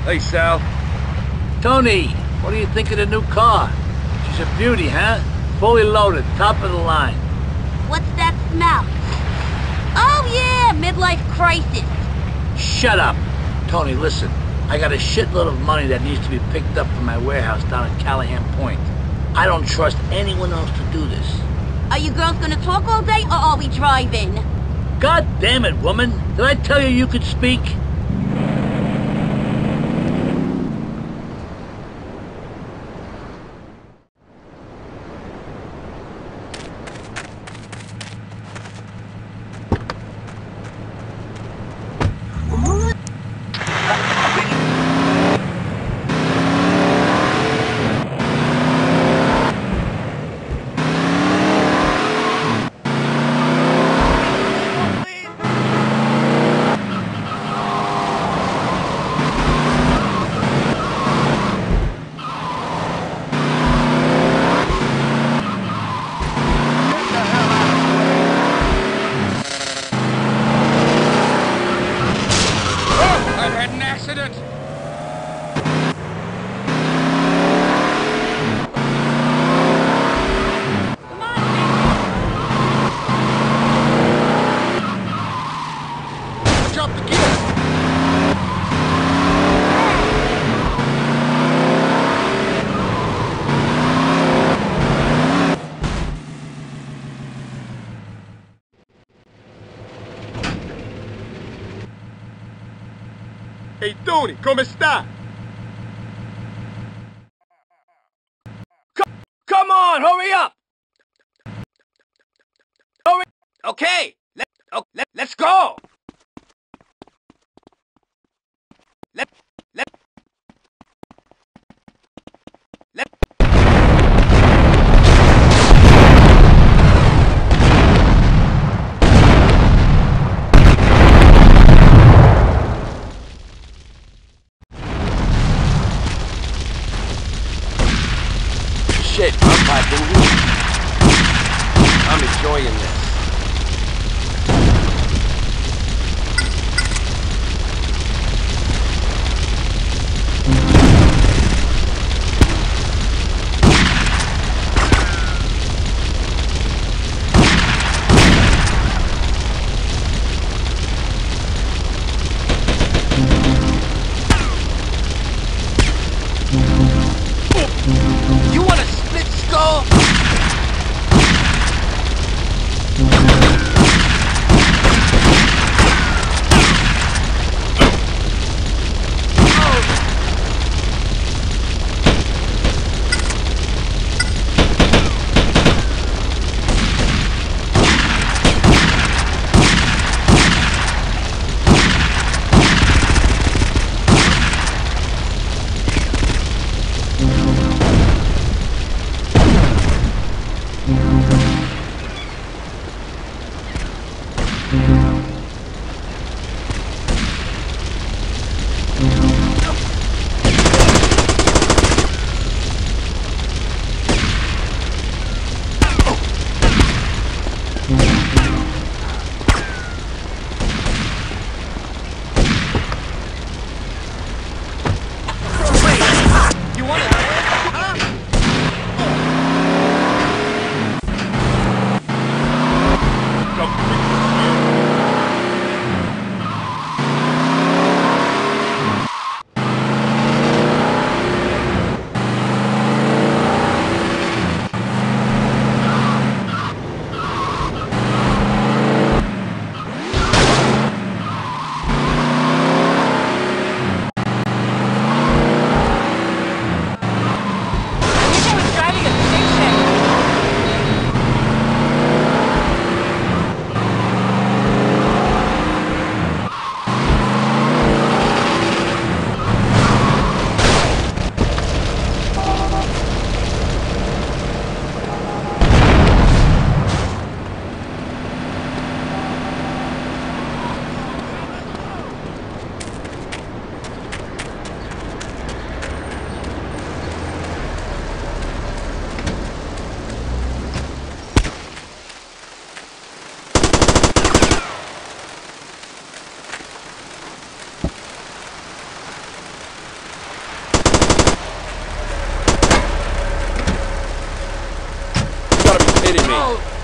Hey, Sal. Tony, what do you think of the new car? She's a beauty, huh? Fully loaded, top of the line. What's that smell? Oh yeah, midlife crisis. Shut up! Tony, listen. I got a shitload of money that needs to be picked up from my warehouse down at Callahan Point. I don't trust anyone else to do this. Are you girls gonna talk all day, or are we driving? God damn it, woman! Did I tell you you could speak? Hey, Toni, come sta? Come on, hurry up! Hurry! Okay, let's go! Let Shit, I'm piping. I'm enjoying this. You want a split skull? kidding me? Oh,